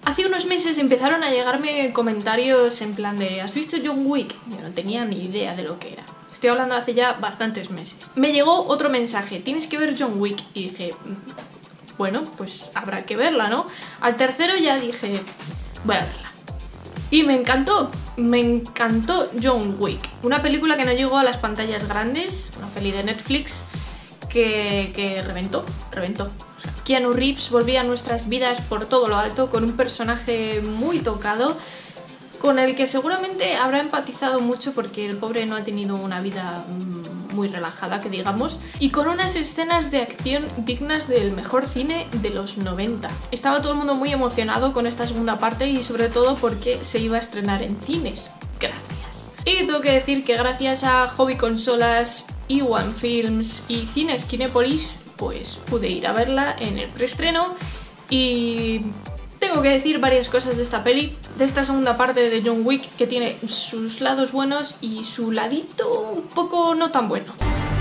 Hace unos meses empezaron a llegarme comentarios en plan de ¿has visto John Wick? Yo no tenía ni idea de lo que era. Estoy hablando de hace ya bastantes meses. Me llegó otro mensaje, tienes que ver John Wick. Y dije, bueno, pues habrá que verla, ¿no? Al tercero ya dije, voy a verla. Y me encantó John Wick. Una película que no llegó a las pantallas grandes, una peli de Netflix que reventó. O sea, Keanu Reeves volvía a nuestras vidas por todo lo alto con un personaje muy tocado, con el que seguramente habrá empatizado mucho porque el pobre no ha tenido una vida muy relajada, que digamos, y con unas escenas de acción dignas del mejor cine de los 90. Estaba todo el mundo muy emocionado con esta segunda parte y sobre todo porque se iba a estrenar en cines. Gracias. Y tengo que decir que gracias a Hobby Consolas, E1 Films y Cines Kinépolis, pues pude ir a verla en el preestreno y tengo que decir varias cosas de esta peli, de esta segunda parte de John Wick, que tiene sus lados buenos y su ladito un poco no tan bueno.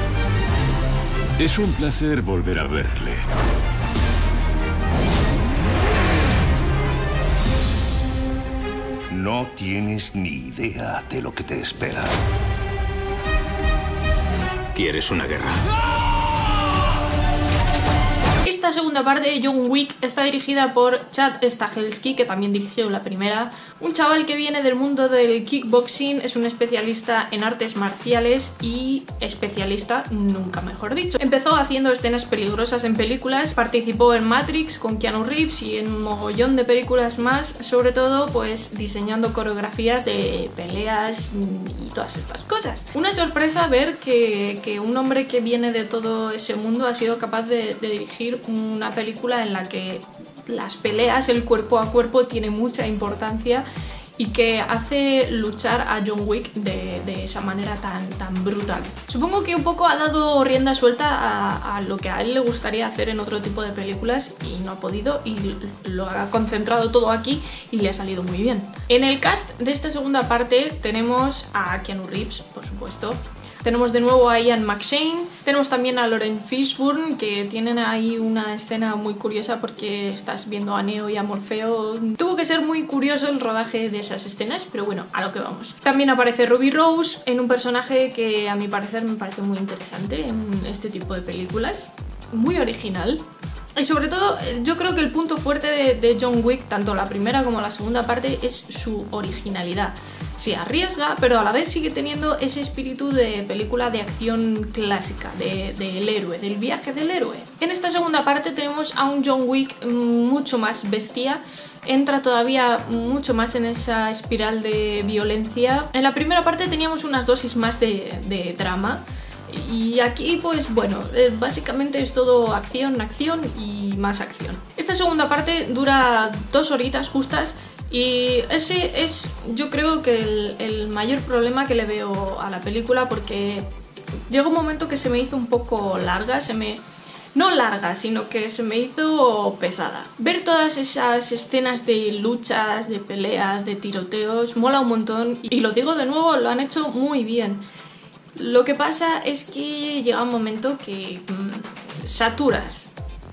Es un placer volver a verle. No tienes ni idea de lo que te espera. ¿Quieres una guerra? Esta segunda parte de John Wick está dirigida por Chad Stahelski, que también dirigió la primera. Un chaval que viene del mundo del kickboxing, es un especialista en artes marciales y especialista, nunca mejor dicho. Empezó haciendo escenas peligrosas en películas, participó en Matrix con Keanu Reeves y en un mogollón de películas más, sobre todo pues diseñando coreografías de peleas y todas estas cosas. Una sorpresa ver que un hombre que viene de todo ese mundo ha sido capaz de dirigir una película en la que las peleas, el cuerpo a cuerpo tiene mucha importancia y que hace luchar a John Wick de esa manera tan brutal. Supongo que un poco ha dado rienda suelta a lo que a él le gustaría hacer en otro tipo de películas y no ha podido, y lo ha concentrado todo aquí y le ha salido muy bien. En el cast de esta segunda parte tenemos a Keanu Reeves, por supuesto. Tenemos de nuevo a Ian McShane, tenemos también a Laurence Fishburne, que tienen ahí una escena muy curiosa porque estás viendo a Neo y a Morfeo. Tuvo que ser muy curioso el rodaje de esas escenas, pero bueno, a lo que vamos. También aparece Ruby Rose en un personaje que a mi parecer me parece muy interesante en este tipo de películas, muy original. Y sobre todo, yo creo que el punto fuerte de John Wick, tanto la primera como la segunda parte, es su originalidad. Se arriesga, pero a la vez sigue teniendo ese espíritu de película de acción clásica, del héroe, del viaje del héroe. En esta segunda parte tenemos a un John Wick mucho más bestia, entra todavía mucho más en esa espiral de violencia. En la primera parte teníamos unas dosis más de drama. Y aquí, pues bueno, básicamente es todo acción y más acción. Esta segunda parte dura 2 horitas justas y ese es, yo creo que el mayor problema que le veo a la película, porque llegó un momento que se me hizo un poco larga, no larga, sino que se me hizo pesada. Ver todas esas escenas de luchas, de peleas, de tiroteos, mola un montón y lo digo de nuevo, lo han hecho muy bien. Lo que pasa es que llega un momento que saturas.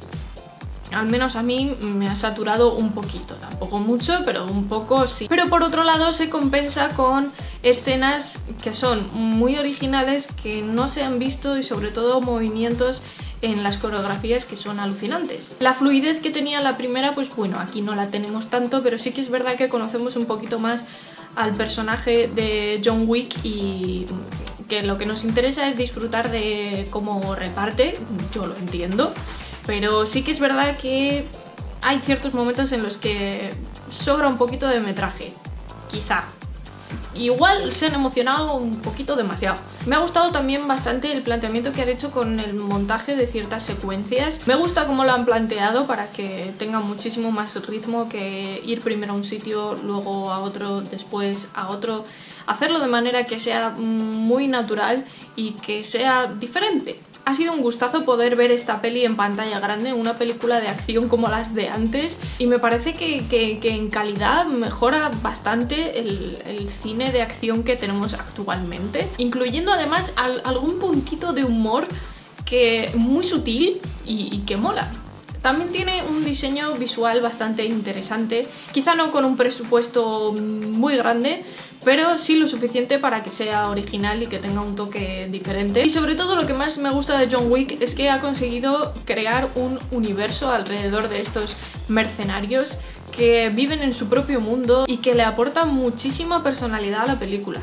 Al menos a mí me ha saturado un poquito, tampoco mucho, pero un poco sí. Pero por otro lado se compensa con escenas que son muy originales, que no se han visto, y sobre todo movimientos en las coreografías que son alucinantes. La fluidez que tenía la primera, pues bueno, aquí no la tenemos tanto, pero sí que es verdad que conocemos un poquito más al personaje de John Wick y que lo que nos interesa es disfrutar de cómo reparte, yo lo entiendo, pero sí que es verdad que hay ciertos momentos en los que sobra un poquito de metraje, quizá. Igual se han emocionado un poquito demasiado. Me ha gustado también bastante el planteamiento que han hecho con el montaje de ciertas secuencias. Me gusta cómo lo han planteado para que tenga muchísimo más ritmo que ir primero a un sitio, luego a otro, después a otro. Hacerlo de manera que sea muy natural y que sea diferente. Ha sido un gustazo poder ver esta peli en pantalla grande, una película de acción como las de antes, y me parece que en calidad mejora bastante el cine de acción que tenemos actualmente, incluyendo además algún puntito de humor que muy sutil y que mola. También tiene un diseño visual bastante interesante, quizá no con un presupuesto muy grande, pero sí lo suficiente para que sea original y que tenga un toque diferente. Y sobre todo lo que más me gusta de John Wick es que ha conseguido crear un universo alrededor de estos mercenarios que viven en su propio mundo y que le aportan muchísima personalidad a la película.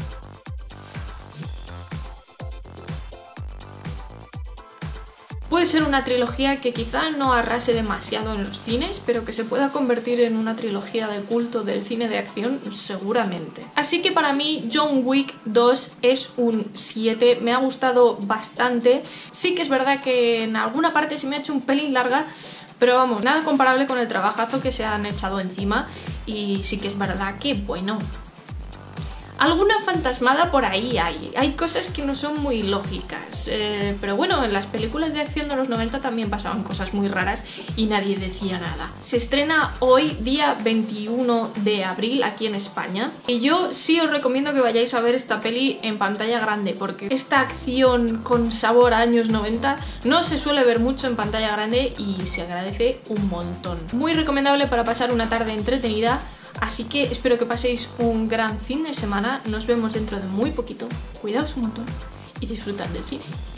Puede ser una trilogía que quizá no arrase demasiado en los cines, pero que se pueda convertir en una trilogía de culto del cine de acción seguramente. Así que para mí John Wick 2 es un 7, me ha gustado bastante. Sí que es verdad que en alguna parte se me ha hecho un pelín larga, pero vamos, nada comparable con el trabajazo que se han echado encima, y sí que es verdad que, bueno, alguna fantasmada por ahí hay cosas que no son muy lógicas, pero bueno, en las películas de acción de los 90 también pasaban cosas muy raras y nadie decía nada. Se estrena hoy, día 21 de abril, aquí en España, y yo sí os recomiendo que vayáis a ver esta peli en pantalla grande, porque esta acción con sabor a años 90 no se suele ver mucho en pantalla grande y se agradece un montón. Muy recomendable para pasar una tarde entretenida. Así que espero que paséis un gran fin de semana, nos vemos dentro de muy poquito, cuidaos un montón y disfrutad del cine.